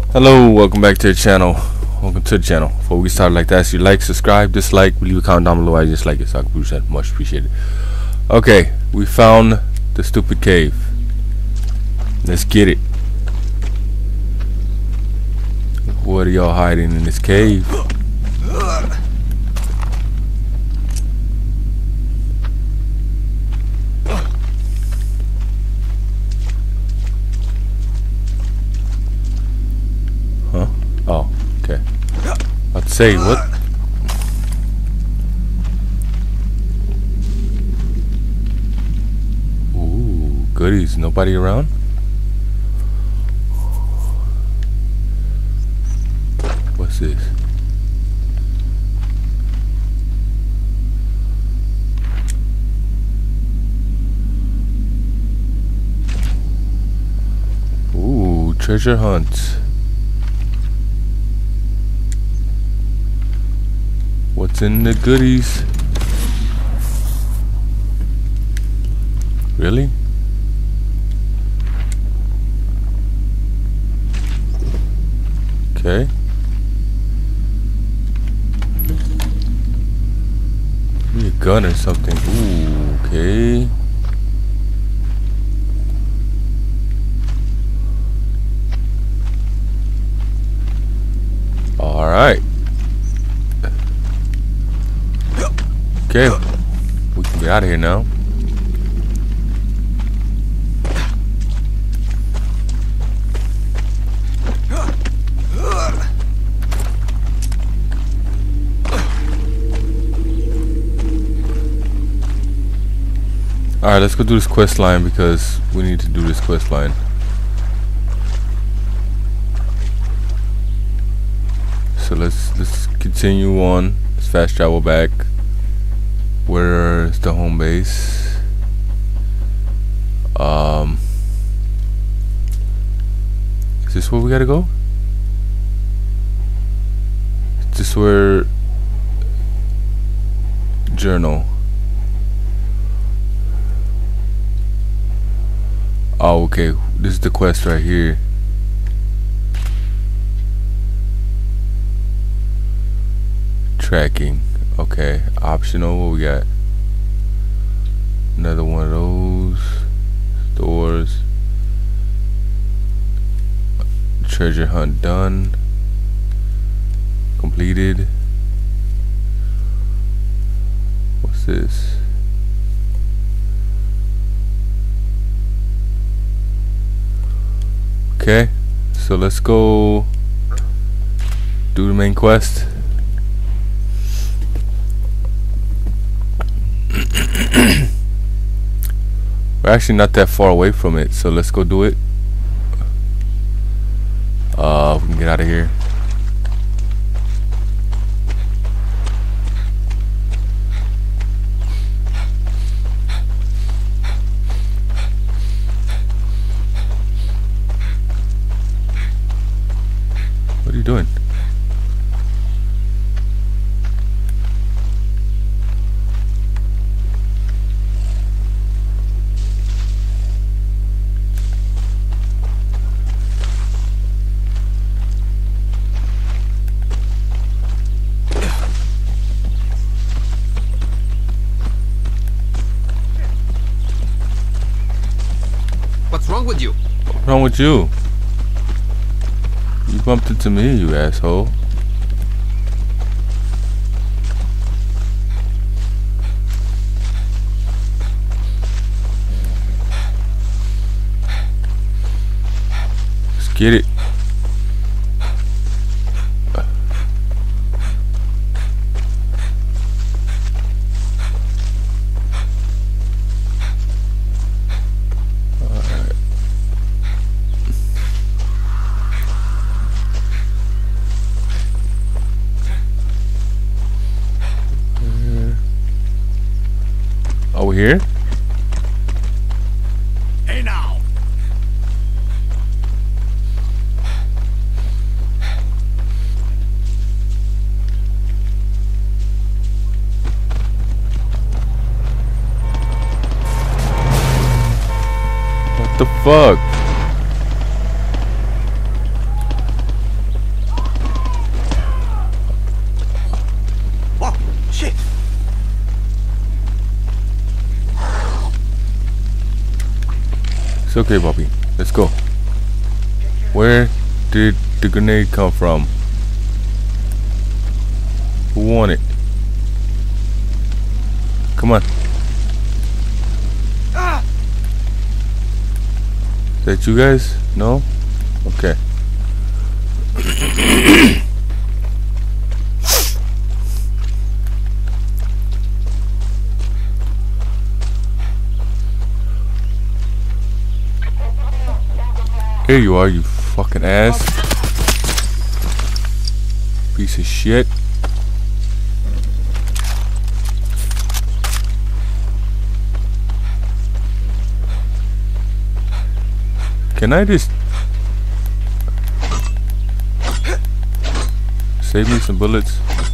Hello, welcome back to the channel. Welcome to the channel. Before we start like that, so you like, subscribe, dislike, leave a comment down below. I dislike it, so I can boost that. Much appreciated. Okay, we found the stupid cave. Let's get it. What are y'all hiding in this cave? Huh? Oh, okay. I'd say what? Ooh, goodies. Nobody around? What's this? Ooh, treasure hunt. What's in the goodies? Really? Okay. Maybe a gun or something. Ooh, okay. Alright. Okay. We can get out of here now. Alright, let's go do this quest line because we need to do this quest line. So let's continue on. Let's fast travel back. Where's the home base? Is this where we gotta go? Is this where journal? Oh, okay. This is the quest right here. Tracking. Okay. Optional. What we got? Another one of those. Stores. Treasure hunt done. Completed. What's this? Okay, so let's go do the main quest. We're actually not that far away from it, so let's go do it. We can get out of here. What are you doing? What's wrong with you? What's wrong with you? You bumped into me, you asshole. Let's get it. Over here? Hey now! What the fuck? okay, Bobby. Let's go. Where did the grenade come from? Who won it? Come on. Is that you guys? No? Okay. Here you are, you fucking ass. Piece of shit. Can I just save me some bullets?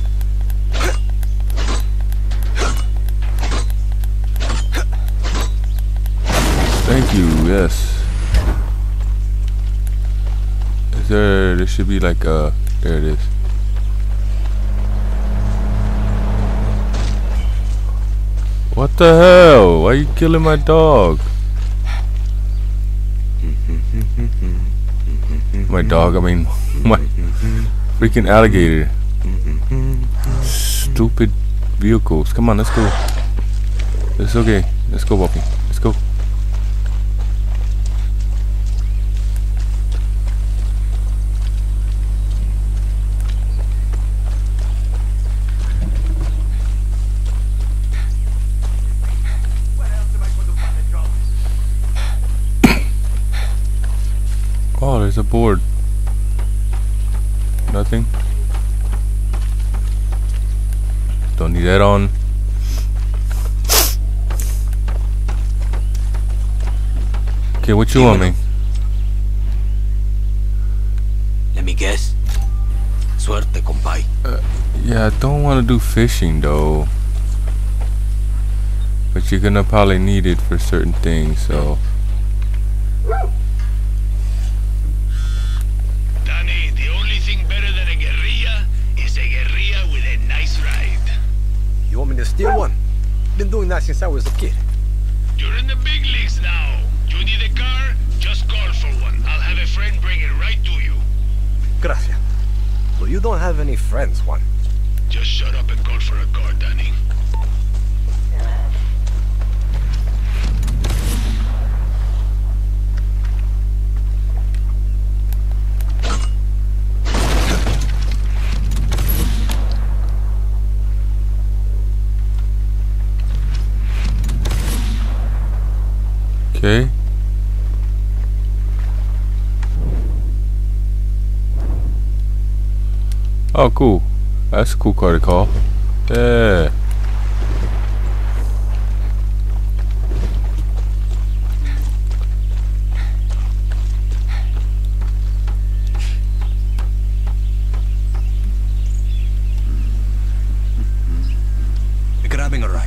Thank you, yes. Is there should be like there it is. What the hell? Why are you killing my dog? My dog, I mean my freaking alligator. Stupid vehicles. Come on, let's go. It's okay. Let's go, Bobby. Let's go. Oh, there's a board. Nothing. Don't need that on. Okay, what you want me? Let me guess. Suerte, compay. Yeah, I don't want to do fishing though. But you're gonna probably need it for certain things, so. Danny, the only thing better than a guerrilla is a guerrilla with a nice ride. You want me to steal one? Been doing that since I was a kid. You're in the big leagues now. You need a car? Just call for one. I'll have a friend bring it right to you. Gracias. So you don't have any friends, Juan? Just shut up and call for a car, Danny. Okay. Oh, cool. That's a cool car to call. Yeah. Grabbing a ride.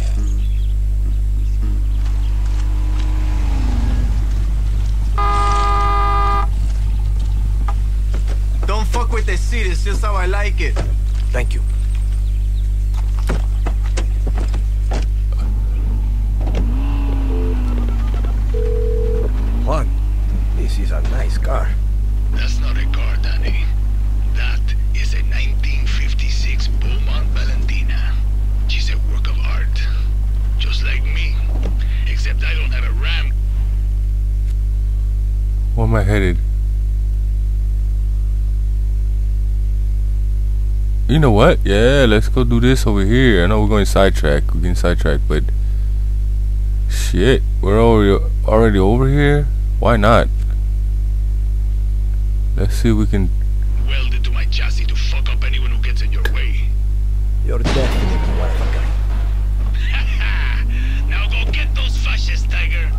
Don't fuck with the seat, it's just how I like it. Thank you. Juan, this is a nice car. That's not a car, Danny. That is a 1956 Beaumont Valentina. She's a work of art. Just like me. Except I don't have a ram. Where am I headed? You know what? Yeah, let's go do this over here. I know we're going sidetrack. We're getting sidetracked, but shit, we're already over here. Why not? Let's see if we can. Weld it to my chassis to fuck up anyone who gets in your way. You're definitely one of a kind. Now go get those fascists, Tiger.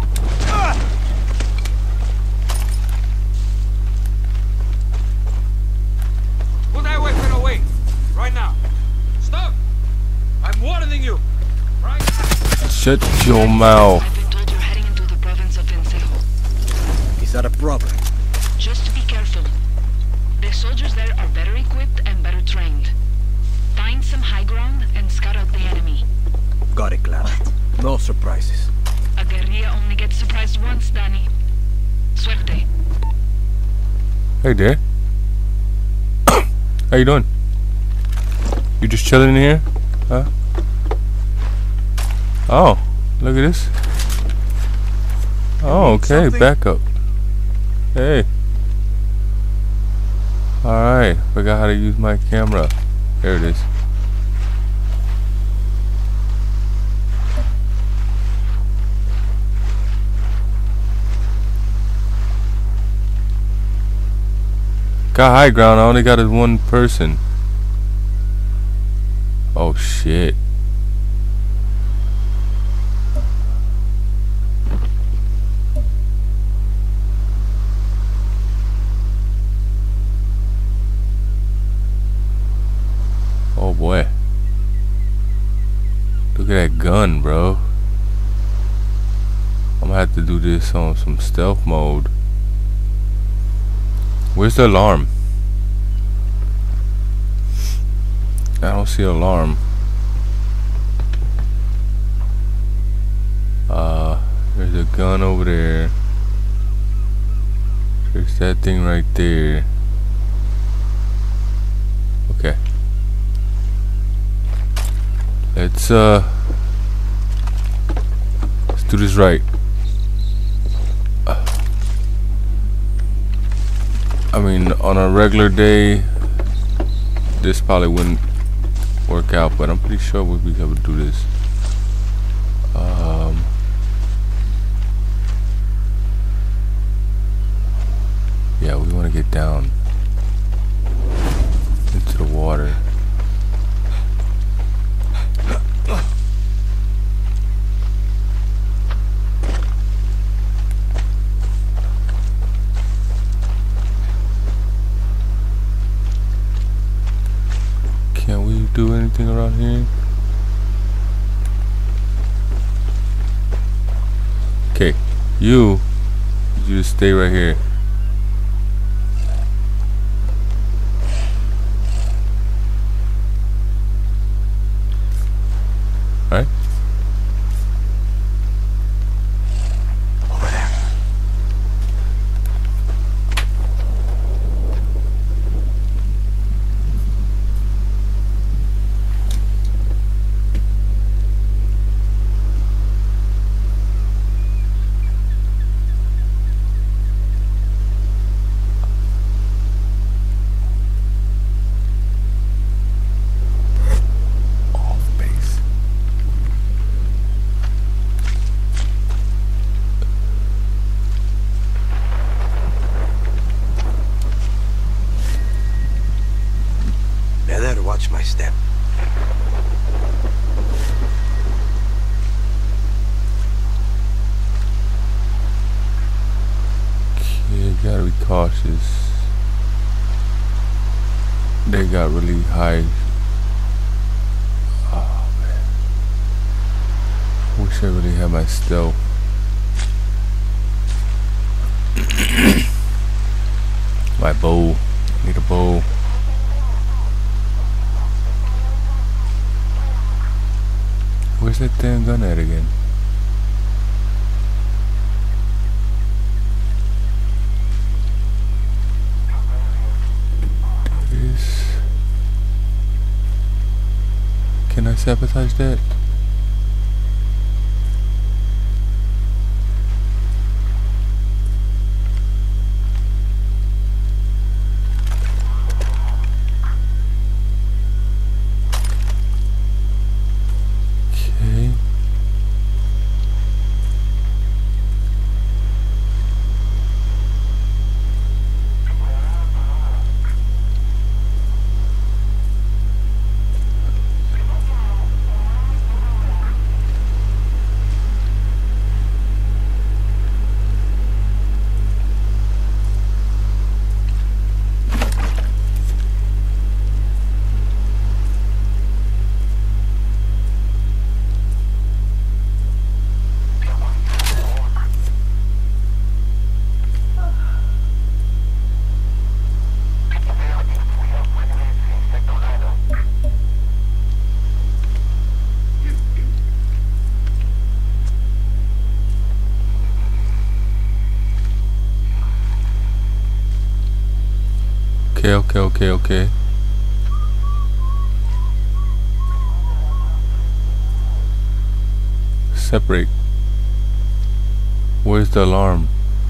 Put that weapon away! Right now! Stop! I'm warning you! Right? Shut your mouth. I've been told you're heading into the province of Vencejo. Is that a problem? Just be careful. The soldiers there are better equipped and better trained. Find some high ground and scout out the enemy. Got it, Clara. No surprises. A guerrilla only gets surprised once, Danny. Suerte. Hey there. How you doing? You just chilling in here? Huh? Oh, look at this. Oh, okay, Something? back up. Hey. Alright, forgot how to use my camera. There it is. Got high ground, I only got it one person. Oh shit. Oh boy. Look at that gun, bro. I'm gonna have to do this on some stealth mode. Where's the alarm? I don't see an alarm. There's a gun over there. There's that thing right there. Okay. Let's do this right. I mean, on a regular day, this probably wouldn't work out, but I'm pretty sure we'll be able to do this. Yeah, we want to get down into the water. Can we do anything around here? Okay, you just stay right here. Alright. Over there. Off base. Better watch my step. Okay, gotta be cautious. They got really high. Oh man. Wish I really had my stealth. My bow. I need a bow. Where's that damn gun at again? There it is. Can I sabotage that? Okay. Okay. Separate. Where's the alarm?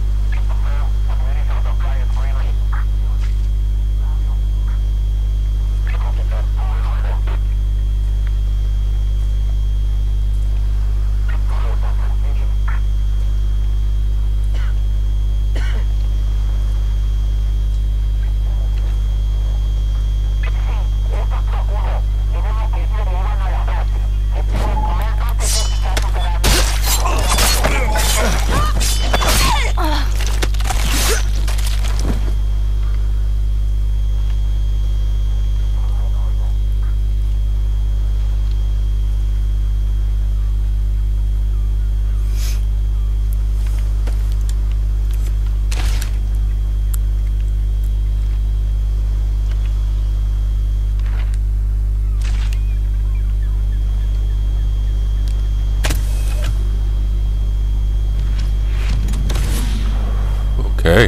Okay.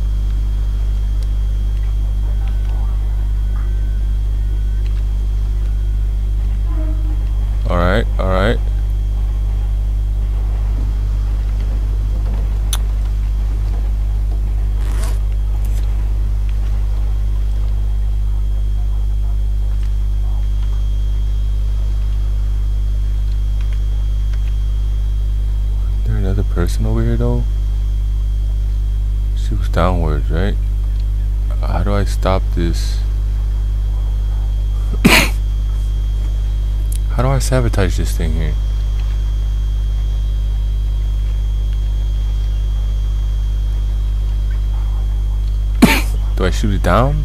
Alright. Is there another person over here though? She was downwards, right? How do I stop this? How do I sabotage this thing here? Do I shoot it down?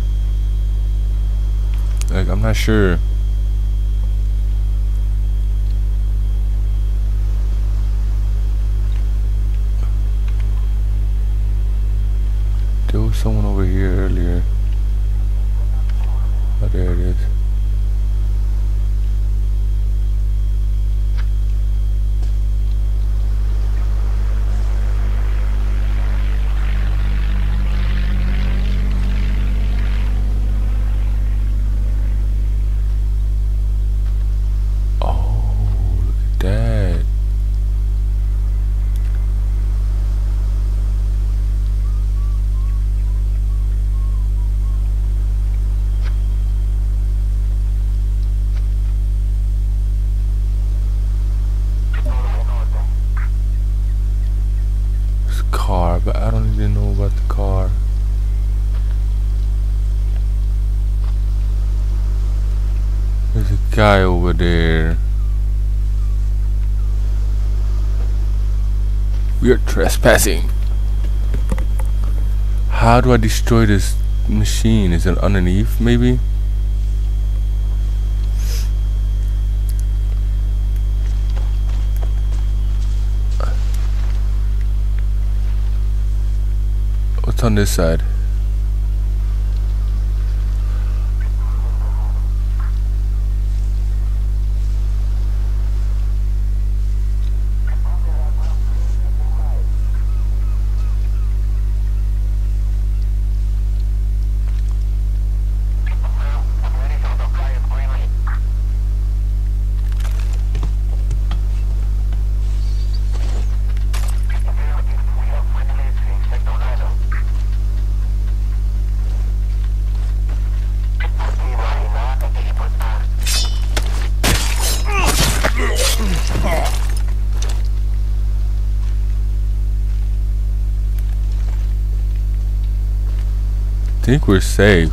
Like, I'm not sure. There was someone over here earlier. Oh, there it is. But I don't even know about the car. There's a guy over there. We are trespassing. How do I destroy this machine? Is it underneath maybe? What's on this side? I think we're safe,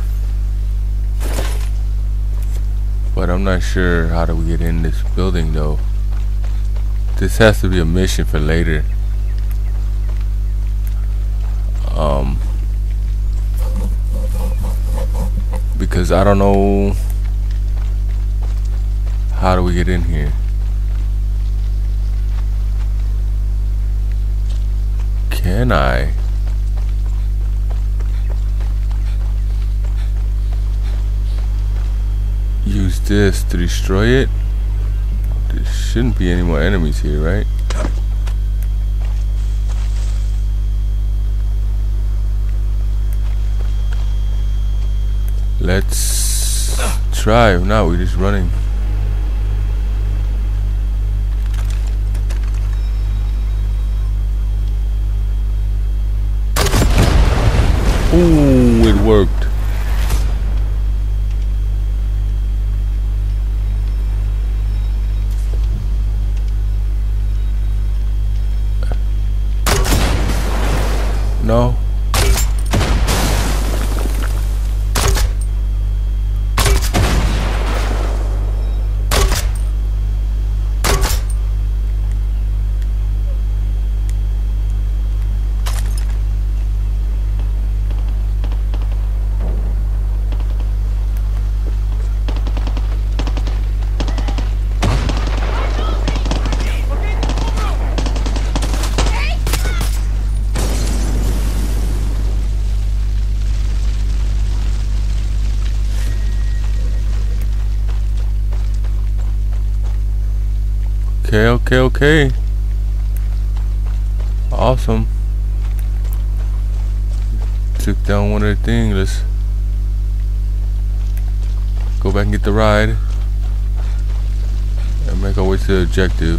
but I'm not sure how do we get in this building though. This has to be a mission for later. Because I don't know how do we get in here. Can I? Use this to destroy it? There shouldn't be any more enemies here, right? Let's try. Now we're just running. Ooh, it worked. No. Okay. Awesome. Took down one of the things. Let's go back and get the ride and make our way to the objective.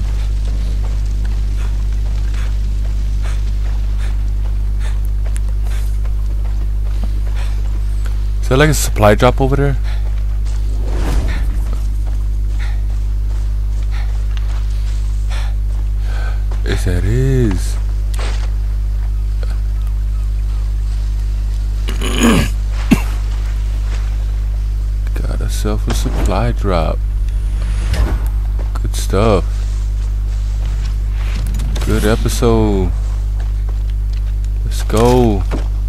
Is there like a supply drop over there? Yes, that is. Got ourselves a supply drop. Good stuff. Good episode. Let's go.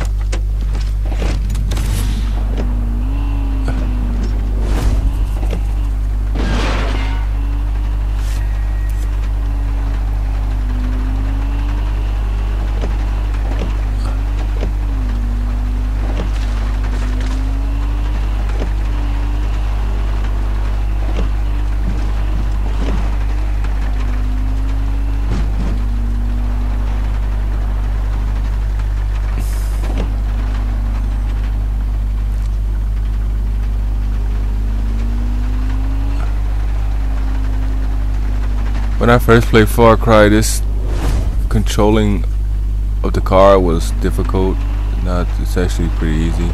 When I first played Far Cry, this controlling of the car was difficult. Now it's actually pretty easy.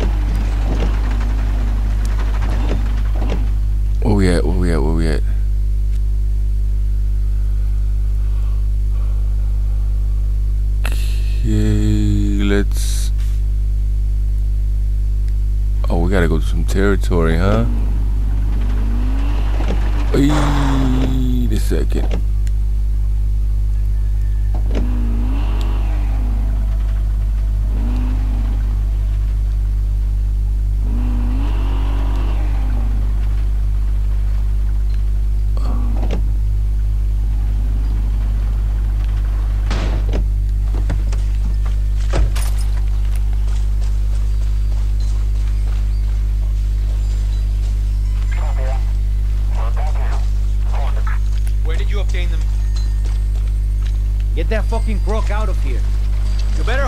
Where we at? Okay, let's... Oh, we gotta go to some territory, huh? Wait a second. Get that fucking crook out of here. You better...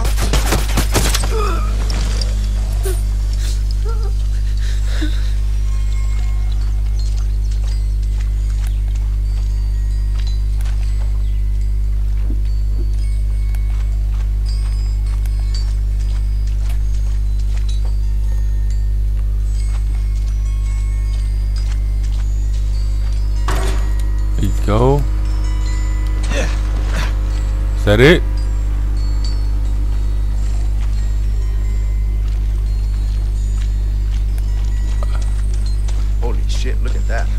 There you go. Is that it? Holy shit, look at that.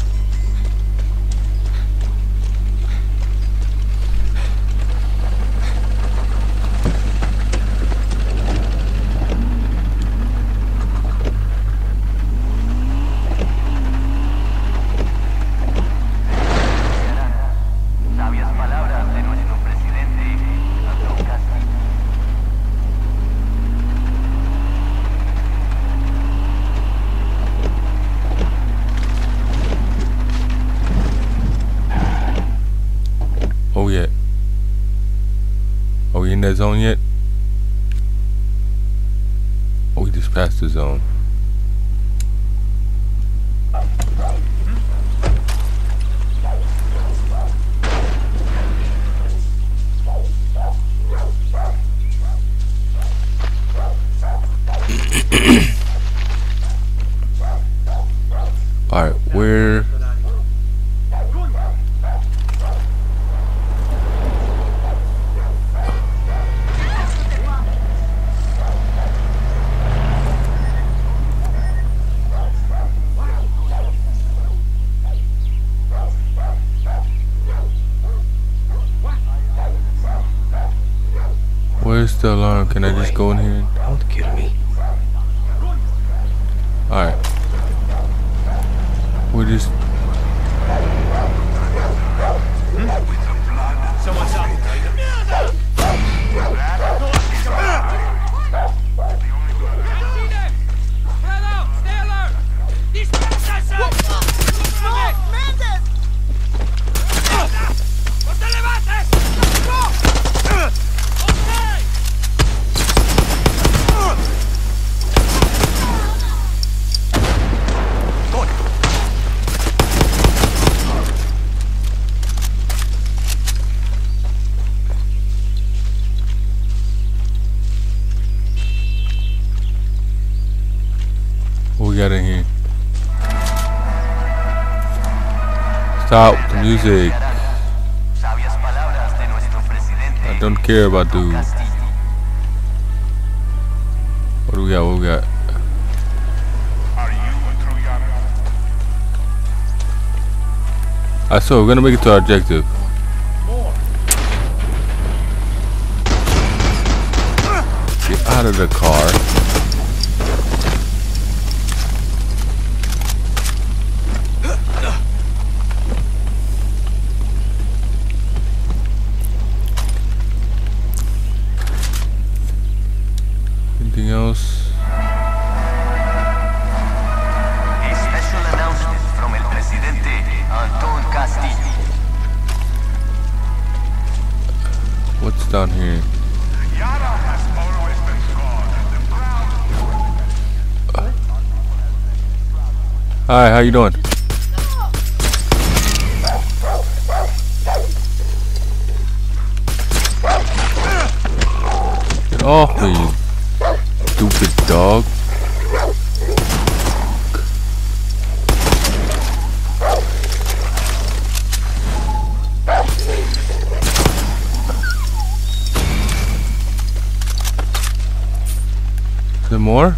Oh yeah. Are we in that zone yet? Oh, we just passed the zone. Alright, where? Where's the alarm? Can I just go in here? Don't kill me. Alright. We're just... Someone's out. What we got in here? Stop the music. I don't care about dude. What do we got? What we got? Alright, so we're gonna make it to our objective. Get out of the car. Anything else? A special announcement from El Presidente Anton Castillo. What's down here? Yara has always been called the crown. Hi, how you doing? Get off me, you stupid dog. Is there more?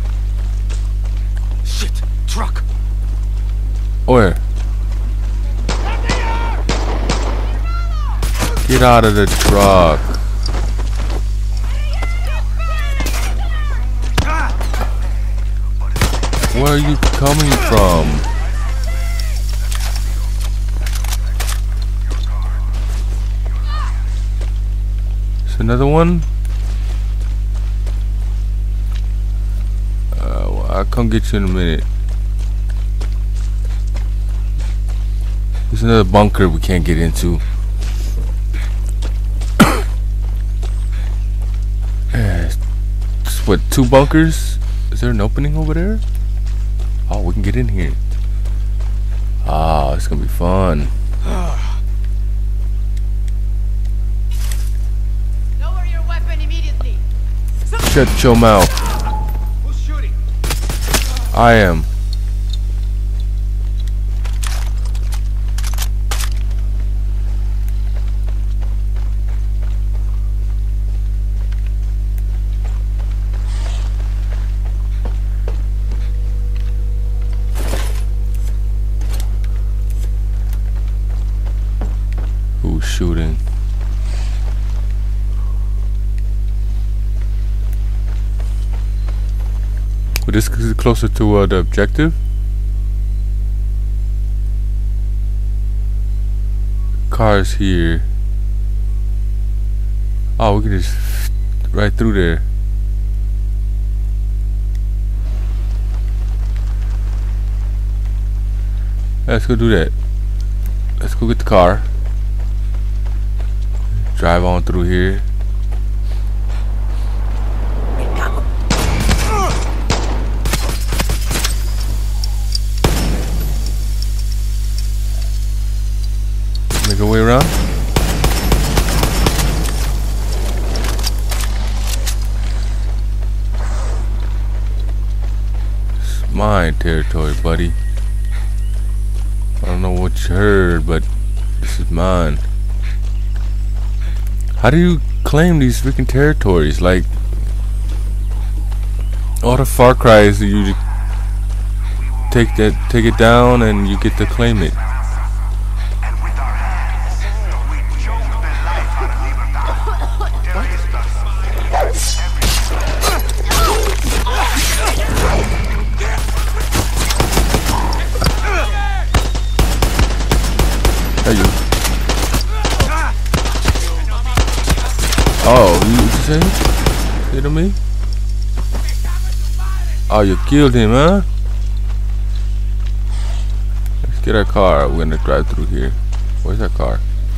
Shit! Truck! Where? Get out of the truck. Where are you coming from? Is another one? Well, I'll come get you in a minute. There's another bunker we can't get into. What, 2 bunkers? Is there an opening over there? Oh, we can get in here. Ah, it's gonna be fun. Lower your weapon immediately. Shut your mouth. Who's shooting? I am. Who's shooting? Well, this is closer to the objective. Cars here. Oh, we can just right through there. Let's go do that. Let's go get the car. Drive on through here. my territory, buddy. I don't know what you heard, but this is mine. How do you claim these freaking territories? Like, all the Far Cries, you just take it down and you get to claim it. Oh, you say to me? Oh, you killed him, huh? Let's get our car. We're gonna drive through here. Where's our car?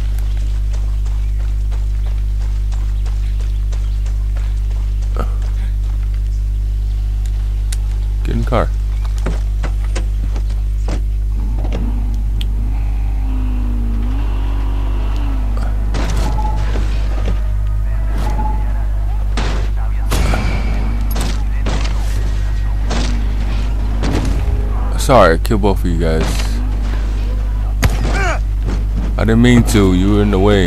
Get in the car. Sorry, I killed both of you guys. I didn't mean to. You were in the way.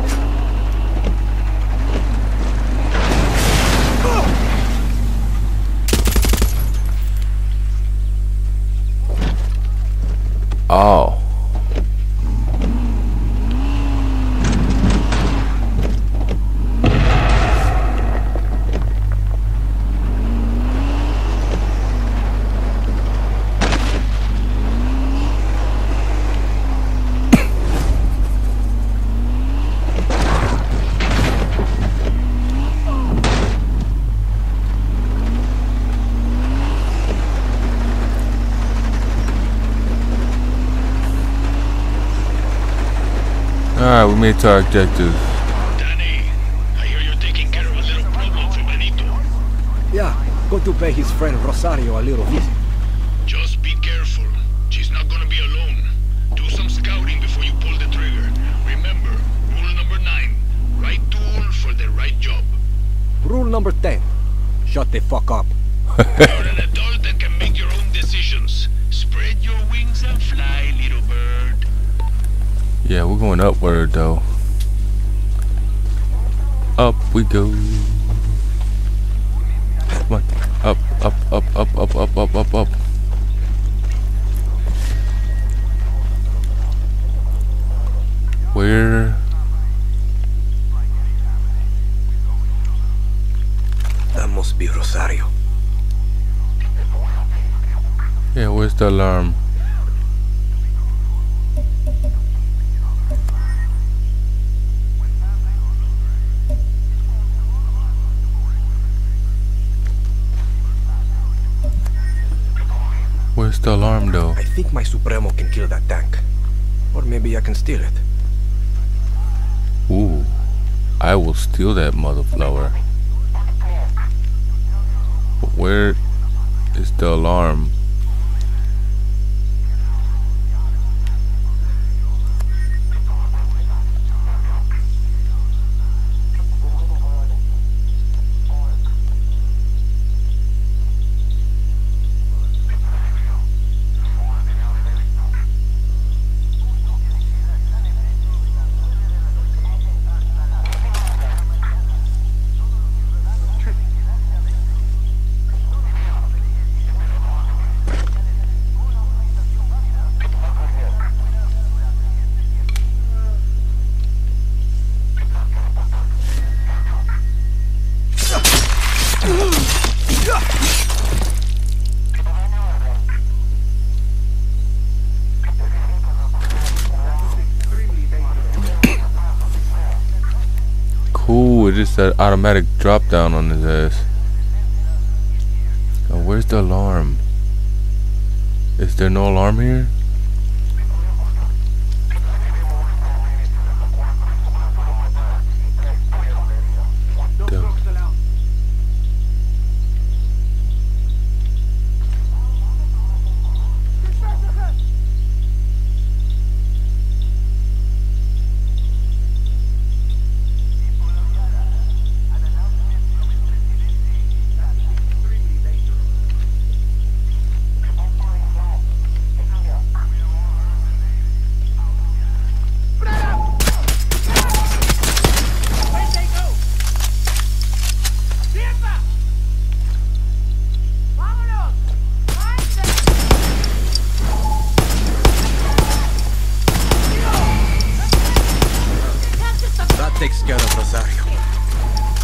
Oh. Alright, we made it to our objective. Danny, I hear you're taking care of a little problem for Benito. Yeah, go to pay his friend Rosario a little visit. Just be careful. She's not gonna be alone. Do some scouting before you pull the trigger. Remember, rule number 9. Right tool for the right job. Rule number 10. Shut the fuck up. You're an adult that can make your own decisions. Spread your wings and fly, little bird. Yeah, we're going upward though. Up we go. Come on. Up, up, up, up, up, up, up, up, up. Where? That must be Rosario. Yeah, where's the alarm? Where's the alarm though? I think my Supremo can kill that tank. Or maybe I can steal it. Ooh, I will steal that motherflower. But where is the alarm? Cool, it is that automatic drop down on his ass. Now, where's the alarm? Is there no alarm here? Damn.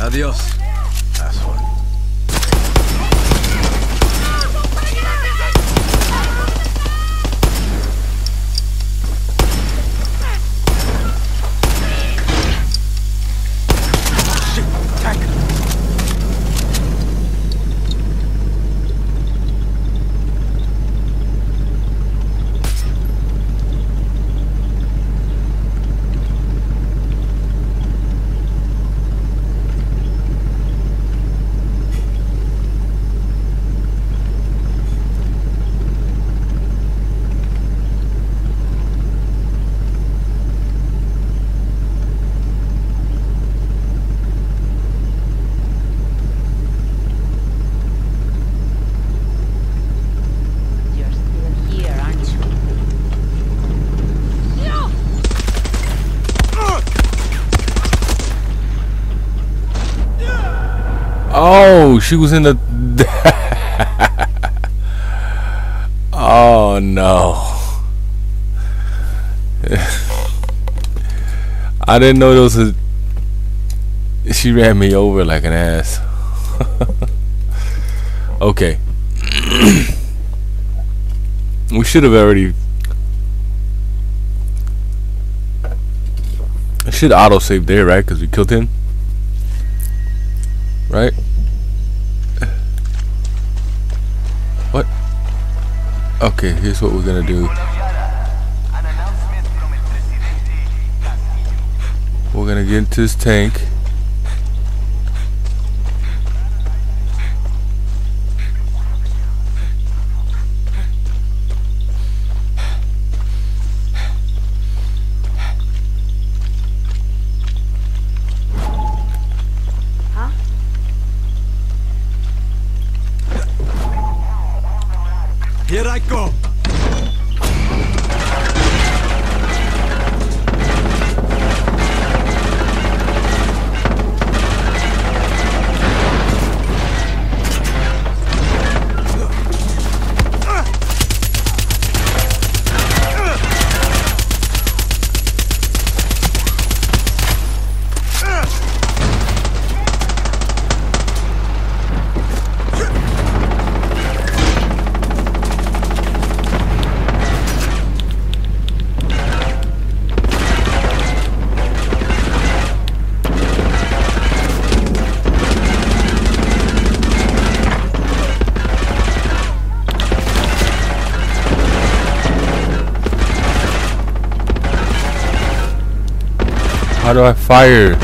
Adios, asshole. Oh, she was in the. Oh no. I didn't know there was a. She ran me over like an ass. Okay. We should have already. I should auto save there, right? Because we killed him. Right? What? Okay, here's what we're gonna do. We're gonna get into this tank. Here I go. How do I fire?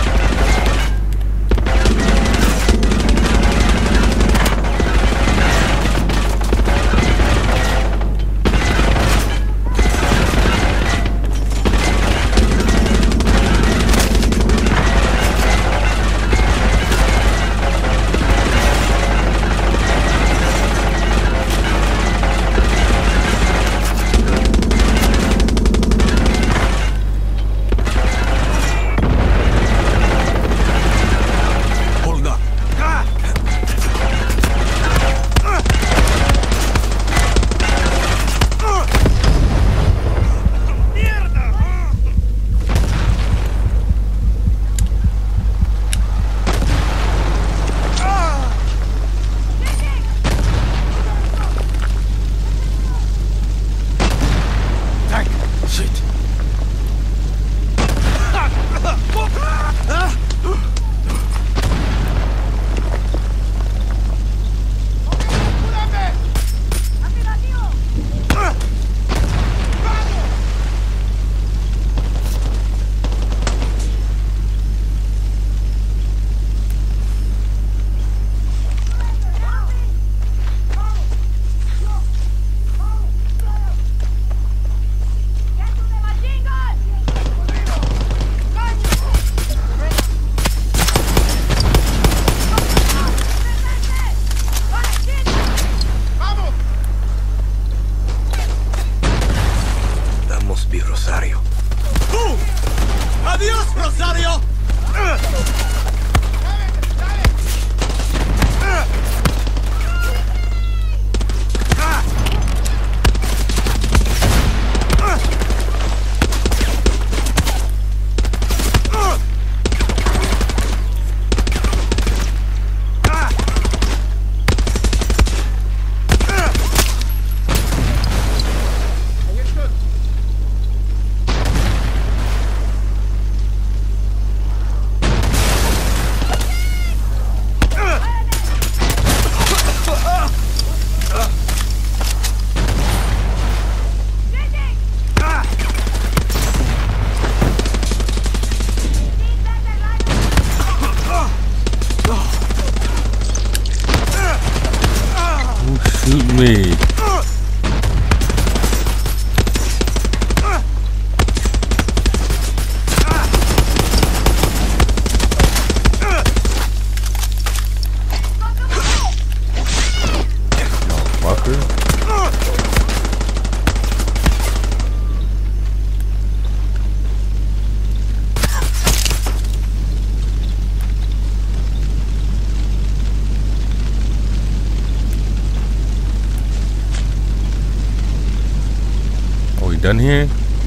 Done here?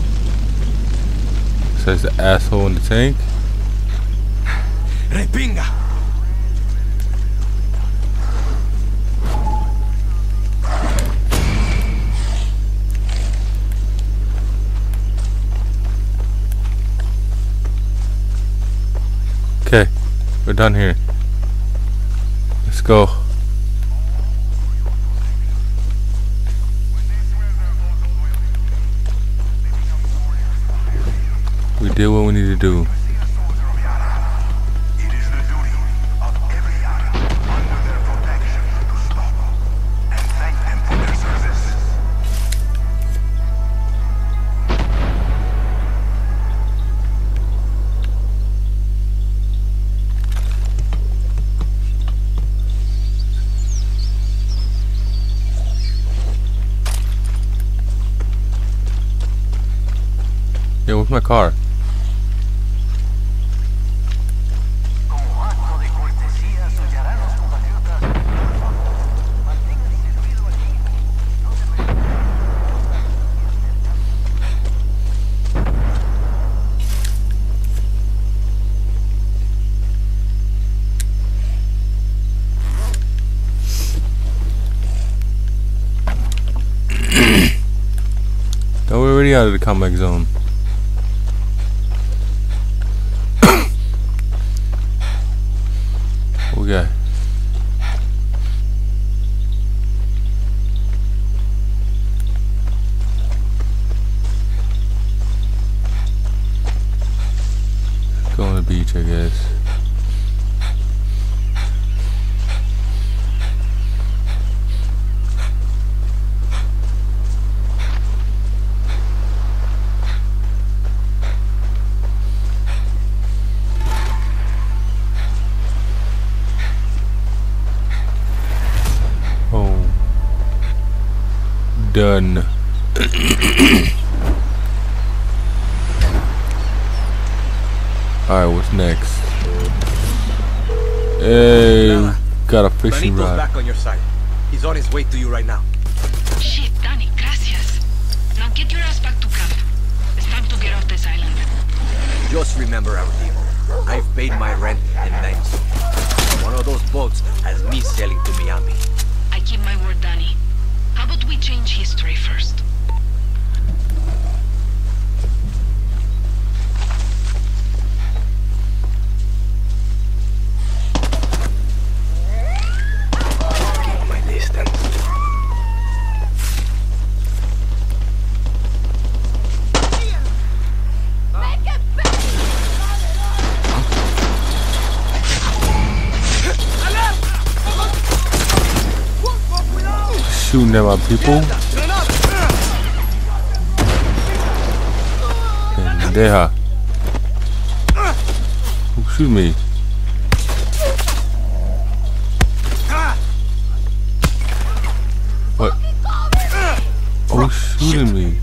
Says the asshole in the tank. Repinga! Okay, we're done here. Let's go. We did what we need to do. It is the duty of every adult under their protection to stop and thank them for their service. Yeah, where's my car? Oh, we're already out of the combat zone. What we got? Go on the beach, I guess. Done. Alright, what's next? Hey, got a fishing Benito's rod. back on your side. He's on his way to you right now. Shit, Danny, gracias. Now get your ass back to camp. It's time to get off this island. Just remember our deal. I've paid my rent and then some. One of those boats has me sailing to Miami. I keep my word, Danny. How about we change history first? Keep my distance. Shooting at my people. Pendeja. Who shoot me? What? Oh, shooting me.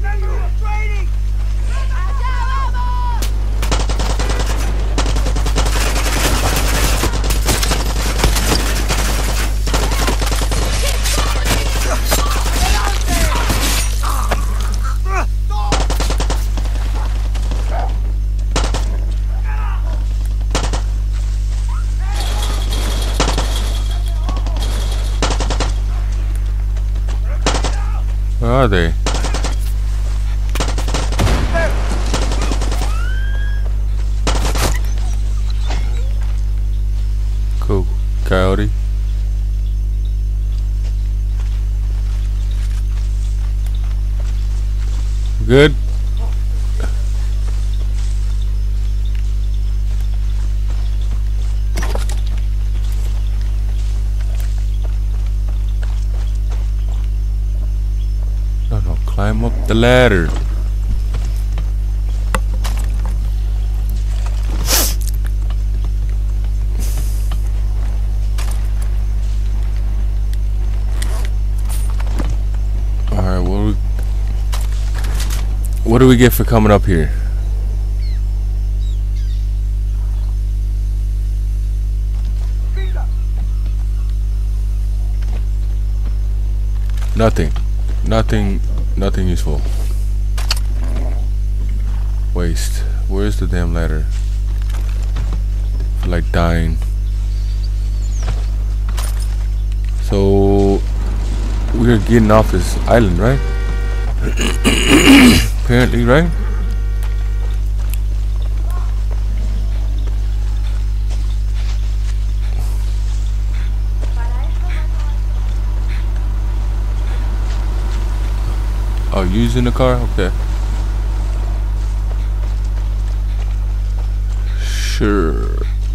Where are they? Cool. Coyote. Good. No, climb up the ladder. Alright, what do we get for coming up here? Nothing useful. Waste. Where's the damn ladder? I feel like dying. So we're getting off this island, right? Apparently, right? Oh, using the car? Okay. Sure.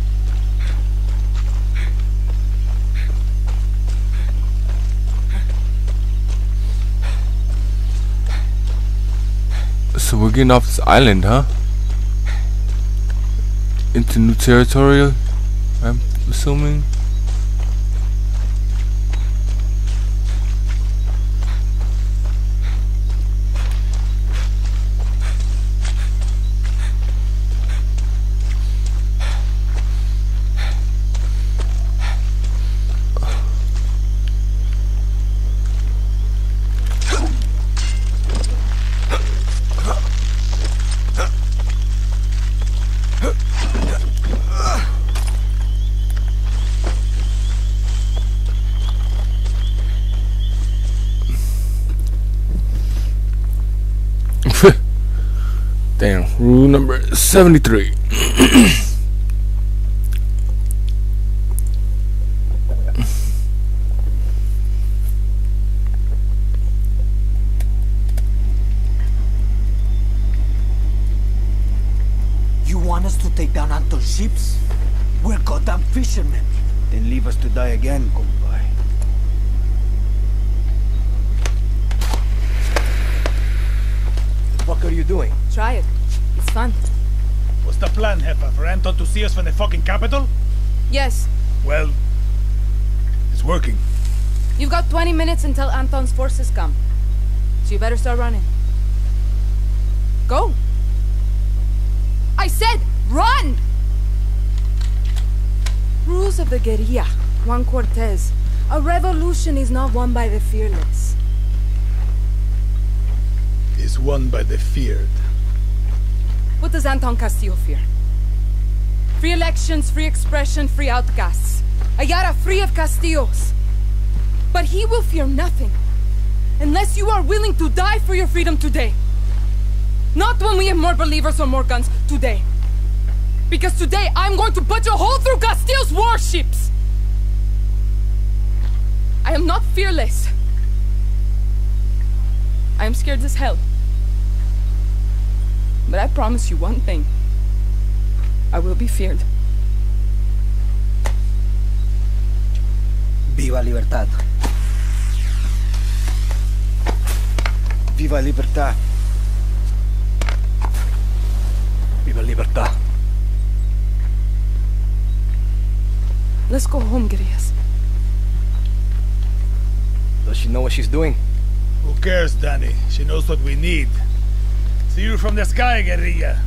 So we're getting off this island, huh? Into new territory, I'm assuming. Damn, rule number 73. You want us to take down Anton's ships? We're goddamn fishermen. Then leave us to die again, compay. What are you doing? Try it. It's fun. What's the plan, Jefa? For Anton to see us from the fucking capital? Yes. Well, it's working. You've got 20 minutes until Anton's forces come. So you better start running. Go. I said run! Rules of the guerrilla. Juan Cortez. A revolution is not won by the fearless. Is won by the feared. What does Anton Castillo fear? Free elections, free expression, free outcasts. Ayala free of Castillos. But he will fear nothing. Unless you are willing to die for your freedom today. Not when we have more believers or more guns. Today. Because today I'm going to put a hole through Castillo's warships. I am not fearless. I am scared as hell. But I promise you one thing. I will be feared. Viva Libertad. Viva Libertad. Viva Libertad. Let's go home, guerrillas. Does she know what she's doing? Who cares, Danny? She knows what we need. See you from the sky, guerrilla.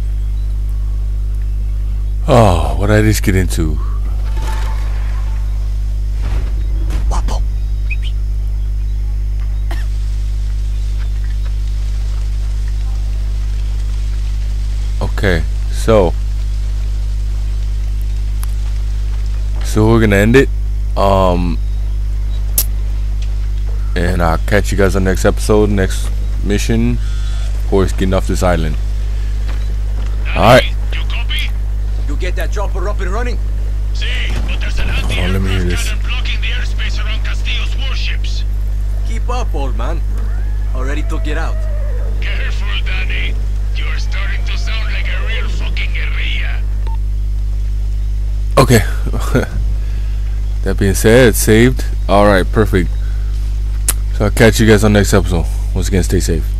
Oh, what did I just get into? Guapo. Okay, so we're gonna end it. And I'll catch you guys on the next episode, next mission. Of course, getting off this island. Alright. You copy? You get that chopper up and running? See, but there's an Let me hear this. anti-aircraft cannon blocking the airspace around Castillo's warships. Keep up, old man. Already took it out. Careful, Danny. You are starting to sound like a real fucking guerrilla. Okay. That being said, it's saved. Alright, perfect. So I'll catch you guys on the next episode. Once again, stay safe.